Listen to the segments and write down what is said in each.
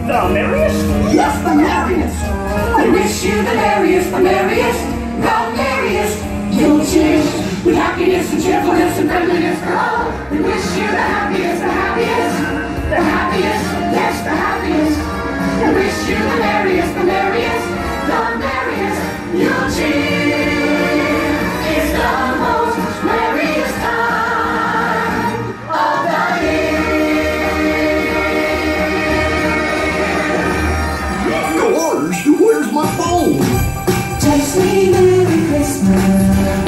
The merriest? Yes, the merriest. We wish you the merriest, the merriest, the merriest. You'll cheers with happiness and cheerfulness and friendliness. Oh, we wish you the happiest, the happiest, the happiest, yes, the happiest. We wish you the merriest, the merriest, the merriest. You'll cheer. It's the most merriest time of the year. George, where's my phone? Text me Merry Christmas.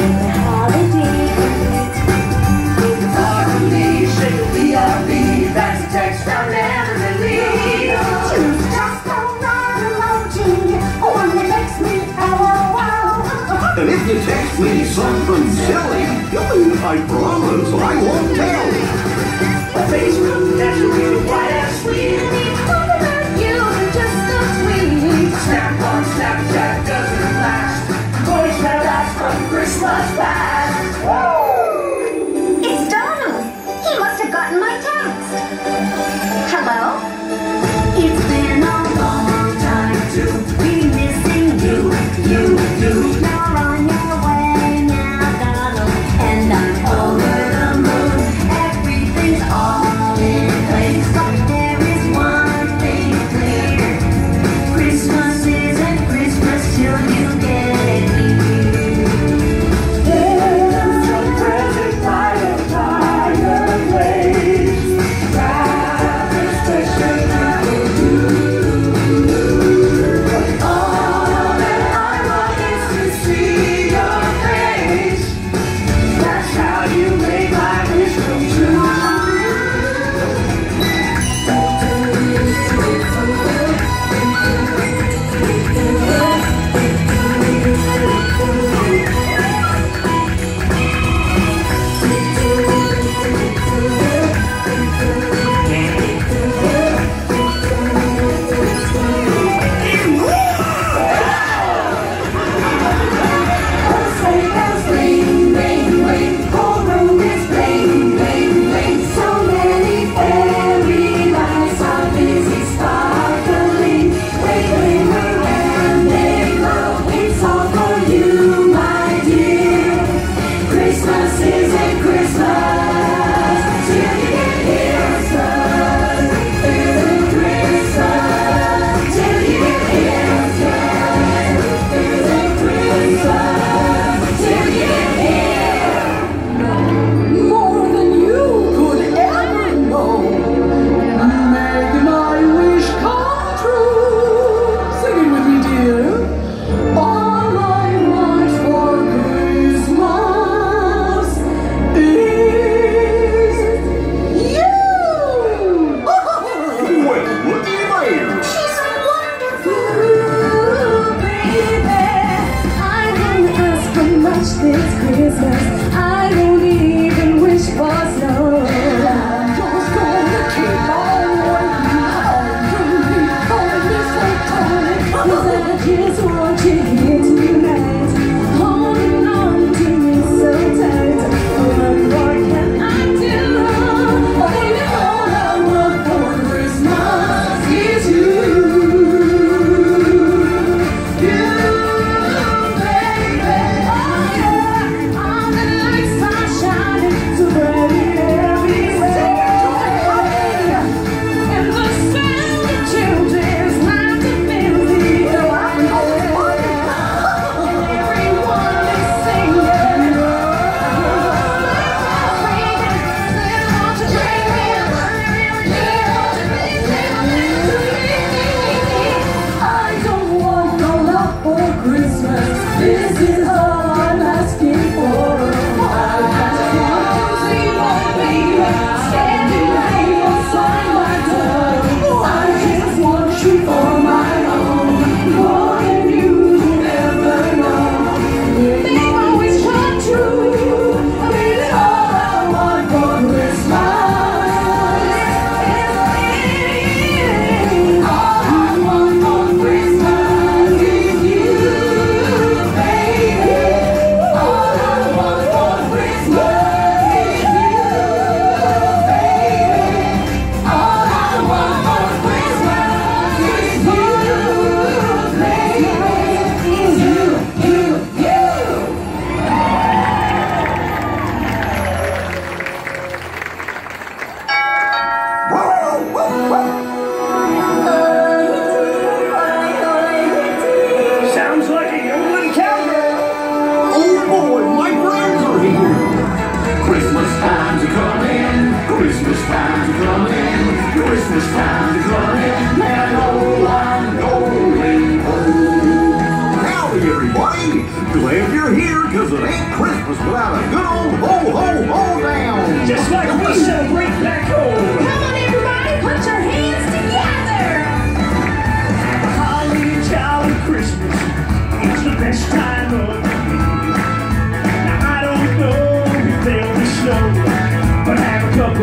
That's a text from Emily. Choose just the right emoji. One that makes me LOL. And if you text me something silly, I promise I won't tell. Facebook, that's really quite as sweet. Talking about you are just so sweet. Snap on Snapchat doesn't last. Voice that lasts from Christmas past. It's Donald. He must have gotten my text. Hello? It's been a long time to be missing you. You. You're on your way now, Donald, and I'm over the moon.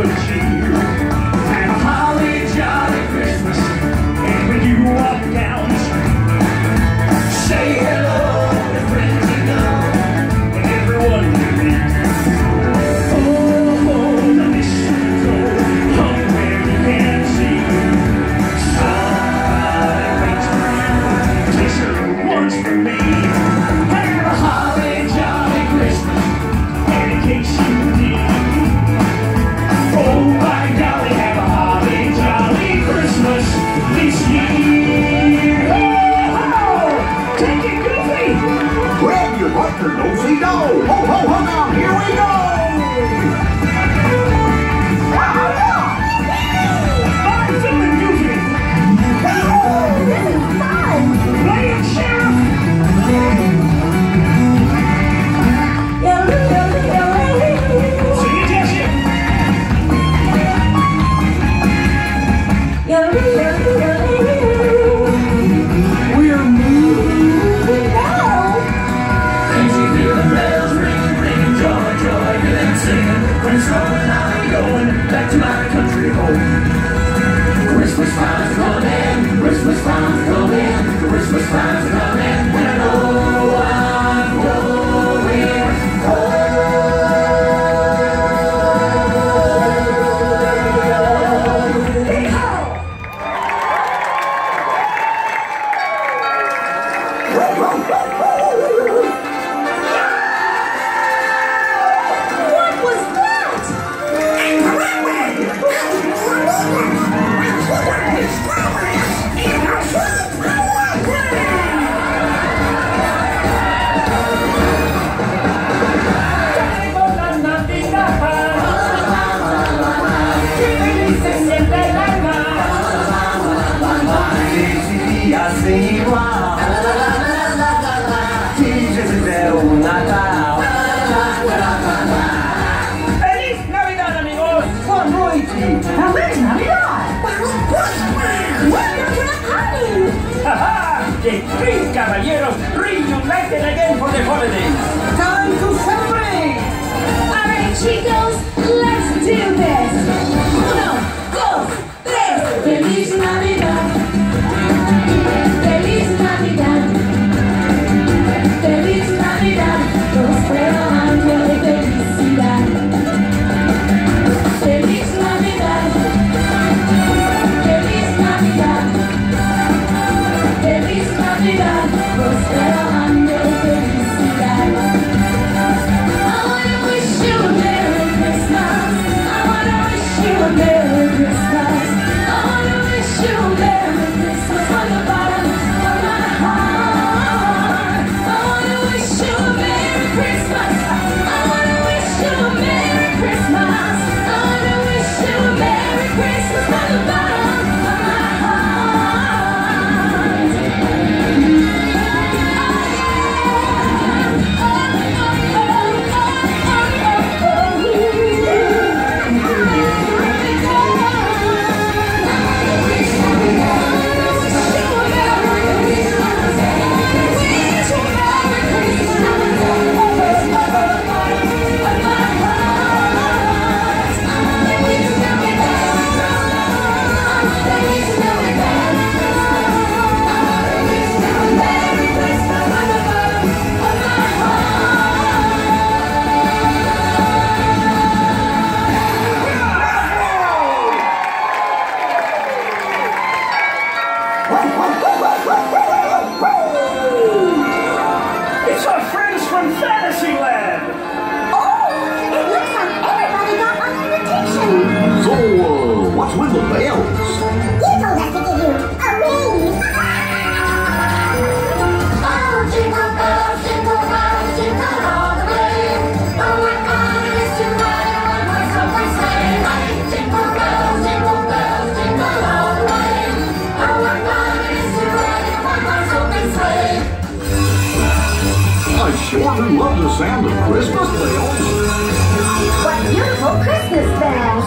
good cheer. Have a holly jolly Christmas. And when you walk down the street, say hello to friends you know and everyone you meet. Oh, the mistletoe hung where you can't see. Somebody waits for you, takes a little once for me. Have a holly jolly Christmas, and in case you need, oh my golly, have a holly jolly Christmas this year. Oh, take it, Goofy! Grab your partner, nosy dough. Ho, ho, ho, now, here we go. How you doing, Goofy? This is fun! Play it, Sheriff! Sing it, Jessie! We're moving now! Can't you hear the bells ringing, ringing, joy, joy, hear them singing. When it's snowing, I'm going back to my country home. Christmas time's coming, Christmas time's coming, Christmas time's coming, and I know I'm going home. Yeehaw! What was that? ¡Feliz Navidad, amigos! ¡Feliz Navidad! ¡Ja! ¡Qué please, caballeros! Reunited again for the holidays! Time to celebrate. Alright, chicos, let's do this! Uno, dos, tres! Feliz Navidad! Feliz Navidad! Feliz Navidad! Prospero año de felicidad! Feliz Navidad! Feliz Navidad! Feliz Navidad! Prospero año de felicidad! I wanna wish you a Merry Christmas. I wanna wish you a Merry Christmas. I wanna wish you a Merry Christmas from the bottom of my heart. I wanna wish you a Merry Christmas. I wanna wish you a Merry Christmas. I wanna wish you a Merry Christmas from the bottom of my It's our friends from Fantasyland! Oh, it looks like everybody got an invitation. So, what's with the bells? You told us to give you a ring. Oh, jingle bells, jingle all the way. Oh, what fun it is to ride in one horse open sleigh. Jingle bells, jingle all the way. Oh, what fun it is to ride in one horse open sleigh. I sure do love the sound of Christmas bells. What beautiful Christmas bells!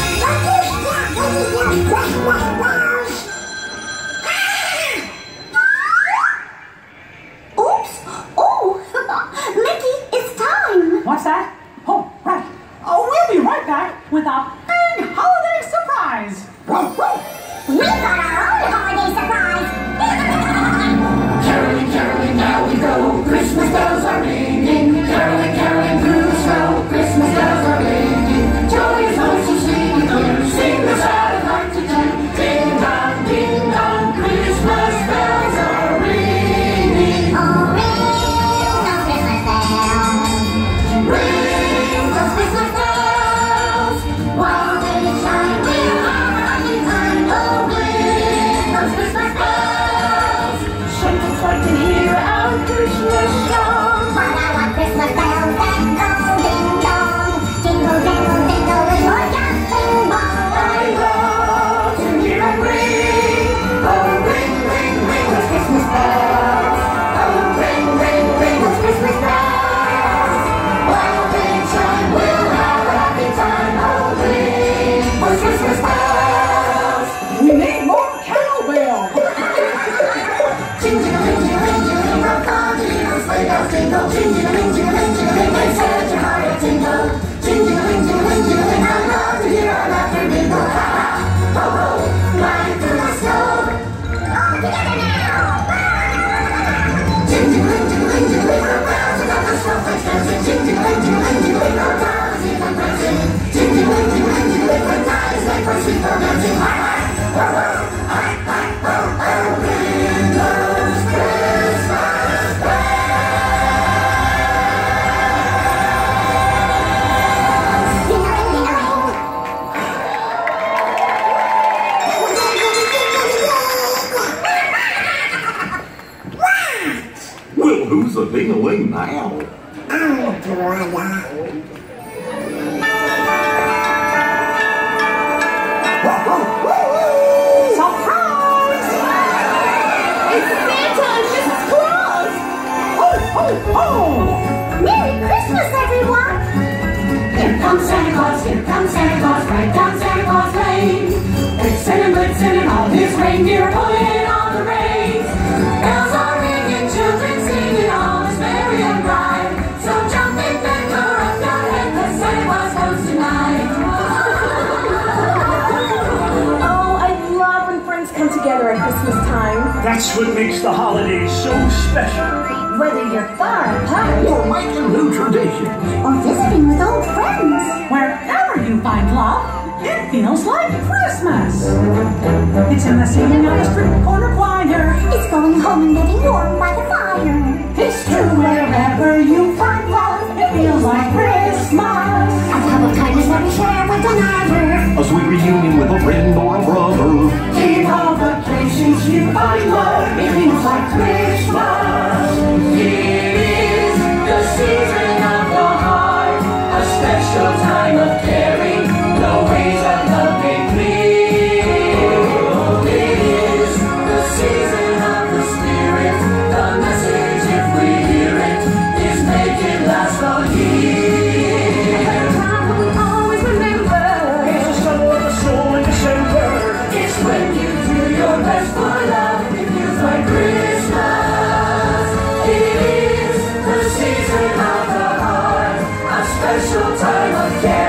Oops! Oh, Mickey, it's time. What's that? Oh, right. Oh, we'll be right back with a big big holiday surprise! We got our own holiday surprise! Caroling, caroling, now we go. Christmas bells are ringing. Caroling, caroling through the snow. Christmas bells are ringing. Joy is voices singing clear. Sing the sad heart to do. Ding dong, Christmas bells are ringing. Oh, ring those Christmas bells. Ring those Christmas bells. While they shine, we'll have a happy time. Oh, ring those Christmas bells. Shepherds like to hear our Christmas song. But I want Christmas bells that go ding dong. Jingle, jingle, jingle, with your jumping ball. I love to hear them ring. Oh, ring, ring, ring those Christmas bells. Oh, ring, ring, ring those Christmas bells. While they chime, we'll have a happy time. Oh, ring those Christmas bells. We need more cowbell! Jingle, jingle, jingle, rock on, jingle, sleigh bells jingle. Jingle, jingle, jingle, they set your heart a tingle. Jingle, jingle, jingle, I love to hear our laughter mingle. Ha ha, ho ho, flying through the snow. All together now. Jingle, jingle, jingle, our bells got the snowflakes dancing. Jingle, jingle, jingle, our bells even prancing. Jingle, jingle, jingle, the night is late for sweet romancing. Ha ha, ho ho, hi hi ho ho, ring those Christmas bells. Ding-a-ling, ding-a-ling. Well, who's a ding-a-ling now? Surprise! It's Santa and Mrs. Claus! Ho, ho, ho! Merry Christmas, everyone! Here comes Santa Claus, right down Santa Claus Lane. Blitzen and all his reindeer pulling on the reins. Bells are ringing, children singing, all is merry and bright. So jump in and cover up your head, 'cause Santa Claus comes tonight. Oh, I love when friends come together at Christmas time. That's what makes the holidays so special. Whether you're far apart Or making new traditions. Or visiting with old friends. Wherever you find love, it feels like Christmas. It's in the singing of the street corner choir. It's going home and getting warm by the fire. It's true wherever you find love, it feels like Christmas. A cup of kindness that we share with another. A sweet reunion with a friend or a brother. In all the places you find love, it feels like Christmas. It is the season of the heart, a special time of caring, the ways of love made clear. It is the season of the spirit, the message, if we hear it, is make it last all year. time we always remember. It's the summer of the soul in December. It's when you do your best for love, it feels like Christmas. It is the season of the heart, a special time of care.